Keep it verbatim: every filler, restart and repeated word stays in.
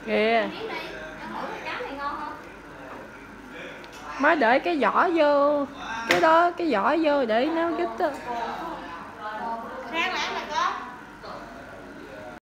Kìa. Mới để cái vỏ vô. Cái đó, cái vỏ vô để nó rít á.